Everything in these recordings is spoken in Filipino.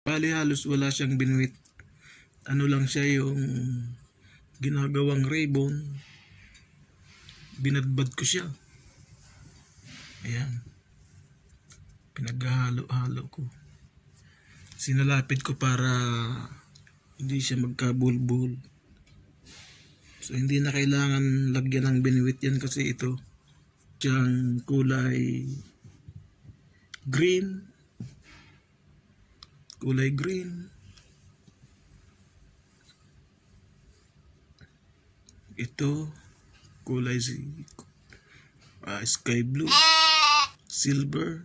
Bali halos wala siyang binuwit. Ano lang siya yung ginagawang ribbon. Binadbad ko siya. Ayan. Pinaghalo-halo ko. Sinalapit ko para hindi siya magkabulbul. So hindi na kailangan lagyan ng binuwit yan kasi ito siyang kulay green. Kulay green. Ito kulay sky blue, silver,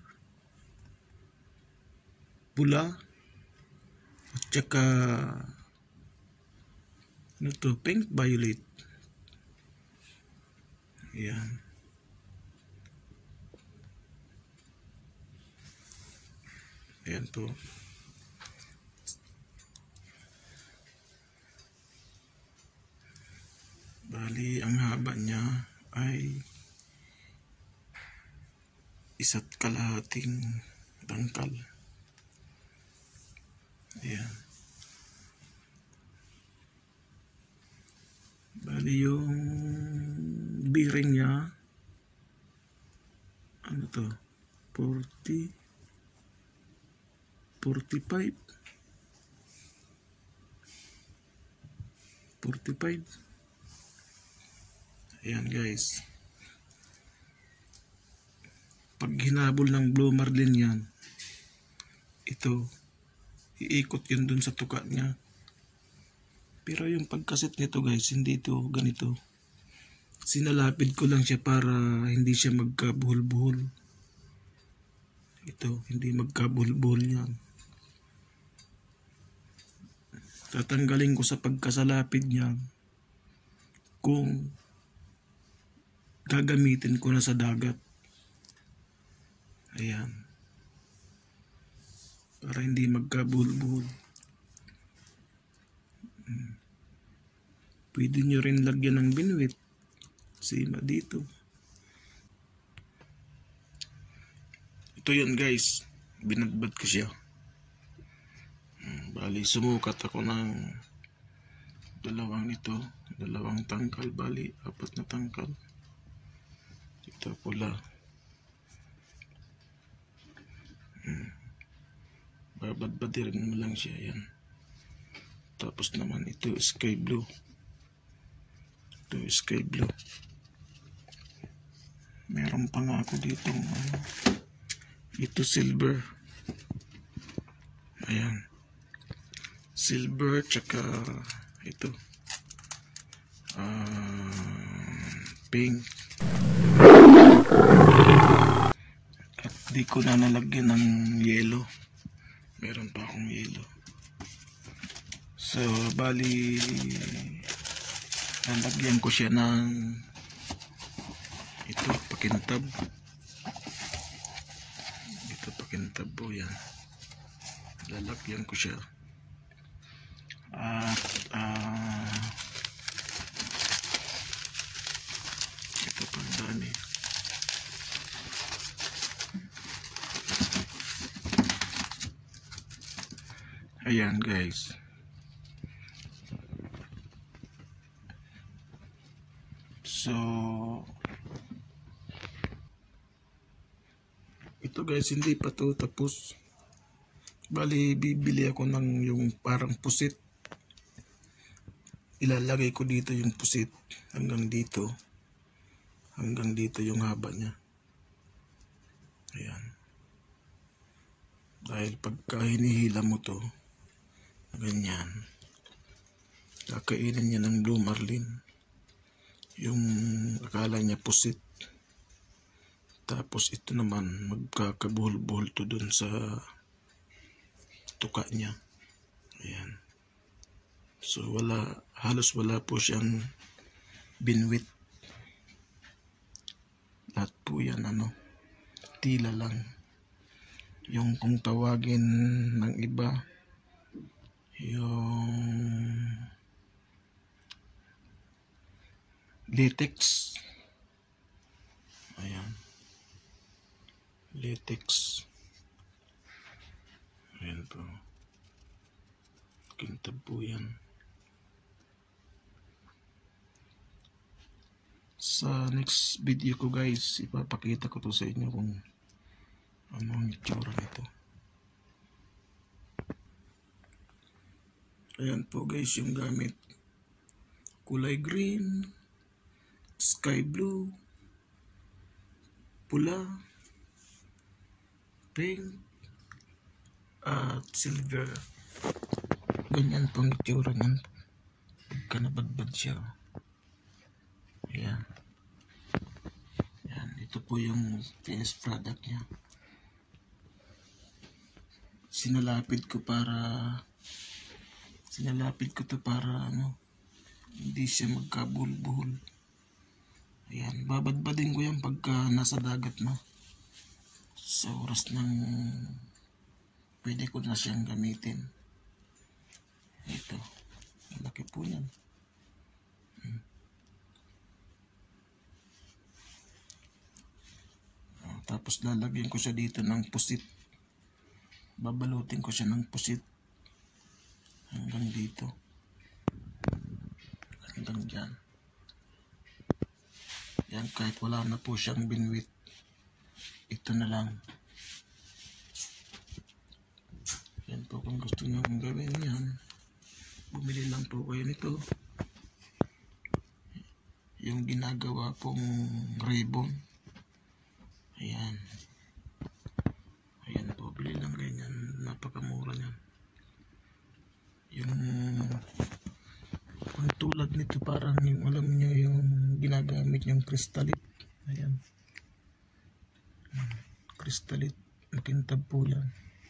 pula, at saka ano to, pink violet. Ayan. Ayan po. Bali, ang haba niya ay 1.5 tangkal. Ayan. Bali, yung bearing niya, ano to, 40, 45. 45. Ayan guys. Pag hinabol ng Blue Marlin yan, ito, iikot yun dun sa tuka niya. Pero yung pagkasit nito guys, hindi ito ganito. Sinalapid ko lang siya para hindi siya magkabuhol-buhol. Ito, hindi magkabuhol-buhol yan. Tatanggalin ko sa pagkasalapid niya kung gagamitin ko na sa dagat. Ayan. Para hindi magkabuhol-buhol. Pwede nyo rin lagyan ng binuwit. Sima dito. Ito yun guys. Binadbad ko siya. Bali sumukat ako ng dalawang tangkal. Bali 4 na tangkal. Ito pula. Babadbadirin mo lang siya. Yan. Tapos naman ito sky blue. Ito sky blue. Meron pa nga ako dito. Ito silver. Ayan. Silver tsaka ito. Pink. At di ko na nalagyan ng yellow. Meron pa akong yellow. So, bali nalagyan ko siya ng ito, pakintab. Ito, pakintab po yan. Lalagyan ko siya. At ito pang dami. Ayan guys. So ito guys, hindi pa to tapos. Bali bibili ako ng yung parang pusit. Ilalagay ko dito yung pusit hanggang dito. Hanggang dito yung haba niya. Ayan. Dahil pagka hinihila mo to, ganyan, kakainin niya ng Blue Marlin. Yung akala niya pusit. Tapos ito naman, magkakabuhol-buhol to dun sa tuka niya. Ayan. So halos wala po siyang binwit. Lahat po yan tila lang. Yung kung tawagin ng iba, yung latex. Ayan. Latex. Ayan po. Napakintab po yan. Sa next video ko guys, ipapakita ko to sa inyo kung ano ang itsura nito. Ayan po guys yung gamit. Kulay green, sky blue, pula, pink, at silver. Ganyan po ang itsura niyan pagka nabadbad siya. Ayan. Ayan, ito po yung finished product niya. Sinalapid ko to para hindi siya magkabuhol-buhol. Ayan, babadbadin ko yan pagka nasa dagat na. Sa oras ng pwede ko na siyang gamitin. Ito, malaki po yan. Tapos lalagyan ko siya dito ng pusit. Babalutin ko siya ng pusit hanggang dito, hanggang dyan. Yan, kahit wala na po siyang binwit, ito na lang. Yan po, kung gusto nyo gawin yan, bumili lang po kayo nito. Yung ginagawa pong ribbon. Ayan. Ayan po, bili lang ganyan. Napakamura niyan. Yung tulad nito parang yung alam nyo yung ginagamit yung crystalite. Ayan. Crystalite. Makintab po yan.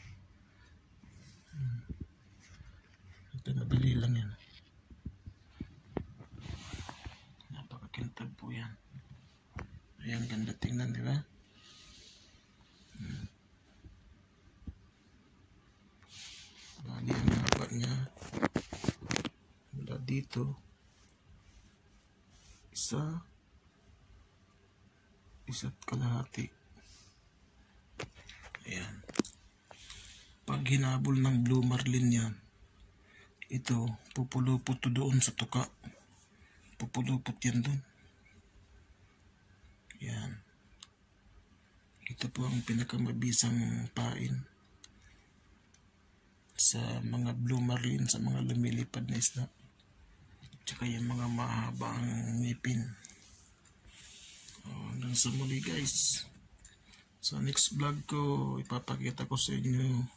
Ito, nabili lang yan. Napakakintab po yan. Ayan, ganda tingnan, di ba? Bali ang haba niya mula dito isa't kalahati. Ayan. Pag hinabol ng blue marlin yan, ito pupulupot to doon sa tuka. Pupulupot yan doon. Ayan. Ito po ang pinakamabisang pain sa mga blue marlin, sa mga lumilipad na isda, tsaka yung mga mahabang ngipin. Hanggang sa muli guys, sa next vlog ko ipapakita ko sa inyo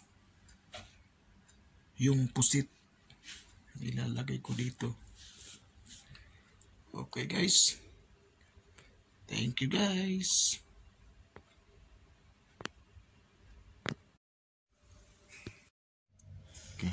yung pusit, ilalagay ko dito. Okay guys, thank you guys. Okay.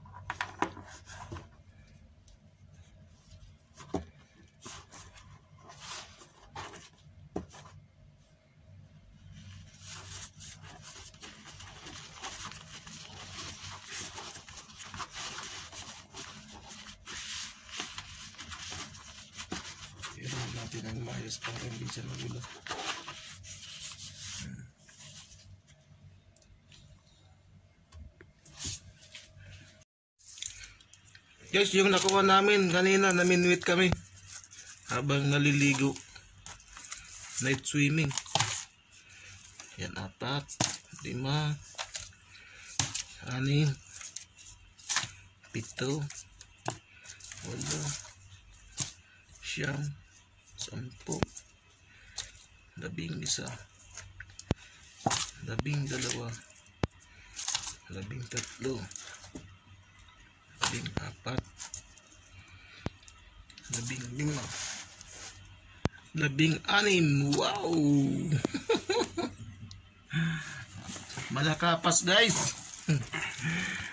Iron natin ang mayos para hindi siya magulo. Guys, yung nakuha namin kanina, naminwit kami habang naliligo. Night swimming. Yan, 4, 5, 6, 7, 8, 9, 10, 11, 12, 13, 14, 15, 16, wow. Malakapas guys.